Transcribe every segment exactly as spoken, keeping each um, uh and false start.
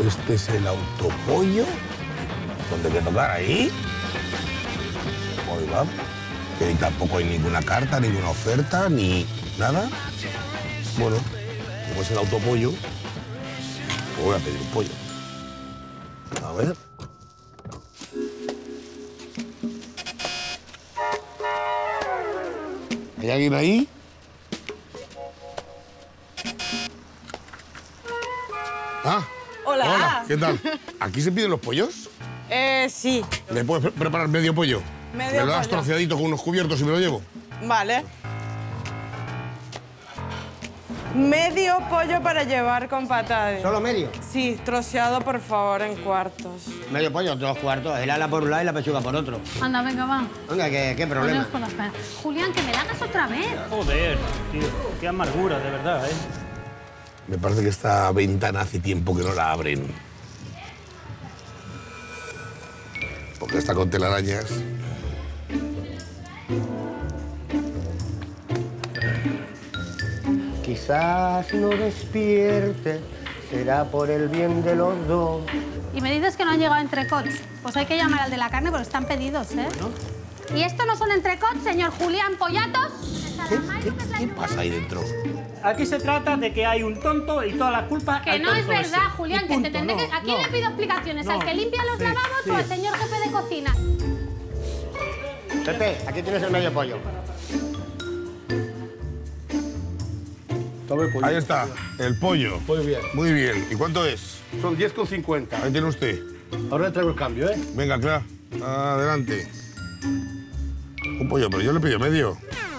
Este es el autopollo. ¿Dónde hay que tocar? Ahí. Ahí va. Que tampoco hay ninguna carta, ninguna oferta, ni nada. Bueno, como es el autopollo, pues voy a pedir un pollo. A ver. ¿Hay alguien ahí? Ah. Hola. Hola, ¿qué tal? ¿Aquí se piden los pollos? Eh, sí. ¿Me puedes pre preparar medio pollo? Medio ¿Me lo das pollo. troceadito con unos cubiertos y me lo llevo? Vale. Medio pollo para llevar con patatas. ¿Solo medio? Sí, troceado, por favor, en cuartos. Medio pollo, dos cuartos. El ala por un lado y la pechuga por otro. Anda, venga, va. Venga, ¿qué, qué problema? Ponemos con las penas. Julián, que me la hagas otra vez. Joder, tío, qué amargura, de verdad, ¿eh? Me parece que esta ventana hace tiempo que no la abren. Porque está con telarañas. Quizás no despierte, será por el bien de los dos. Y me dices que no han llegado entrecots. Pues hay que llamar al de la carne porque están pedidos, ¿eh? Bueno. ¿Y esto no son entrecots, señor Julián Pollatos? ¿Qué, qué, qué pasa ahí dentro? Aquí se trata de que hay un tonto y toda la culpa Que al no es tonto verdad, ese. Julián, Y que te punto, tendré no, que... ¿A quién no. le pido explicaciones? No. ¿Al que limpia los Sí, lavabos sí. o al señor jefe de cocina? Pepe, aquí tienes el medio pollo. Tome pollo. Ahí está, el pollo. Muy bien. Muy bien. ¿Y cuánto es? Son diez con cincuenta. Ahí tiene usted. Ahora le traigo el cambio, ¿eh? Venga, claro. Adelante. Un pollo, pero yo le pido medio.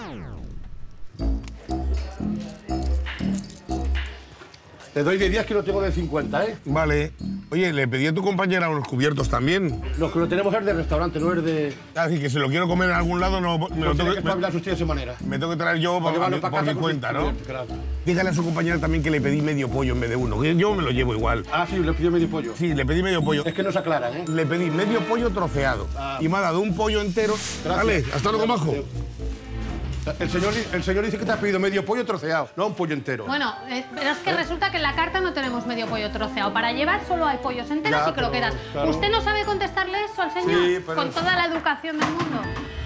Le doy de diez que lo tengo de cincuenta, ¿eh? Vale. Oye, le pedí a tu compañera unos cubiertos también. Los que lo tenemos es de restaurante, no es de... Así que si lo quiero comer en algún lado, no, me, No lo tiene tengo que que, me, espabilar usted de esa manera. me tengo que traer yo por, Para llevarlo para por casa mi con cuenta, sus ¿no? cubiertos, claro. Dígale a su compañera también que le pedí medio pollo en vez de uno. que Yo me lo llevo igual. Ah, sí, le pidió medio pollo. Sí, le pedí medio pollo. Es que no se aclaran, ¿eh? Le pedí medio pollo troceado. Ah. Y me ha dado un pollo entero. Gracias. Vale, hasta luego, majo. El señor, el señor dice que te ha pedido medio pollo troceado, no un pollo entero. Bueno, eh, pero es que resulta que en la carta no tenemos medio pollo troceado. Para llevar solo hay pollos enteros Ya, y croquetas. pero, claro. ¿Usted no sabe contestarle eso al señor? Sí, pero- Con toda la educación del mundo.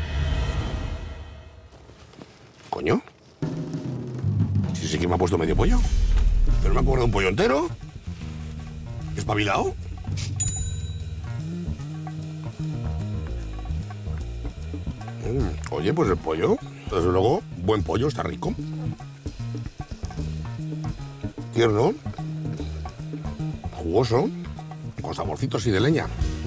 Coño. Sí, sí que me ha puesto medio pollo. Pero me acuerdo de un pollo entero. ¿Espabilado? Mm, oye, pues el pollo, desde luego, buen pollo, está rico. Tierno, jugoso, con saborcitos y de leña.